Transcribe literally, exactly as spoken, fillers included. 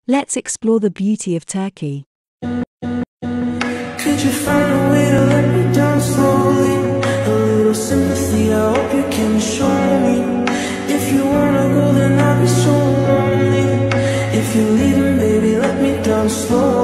Let's explore the beauty of Turkey. Could you find a way to let me down slowly? A little sympathy, I hope you can show me. If you wanna go, then I'll be so lonely. If you're leaving, baby, let me down slowly.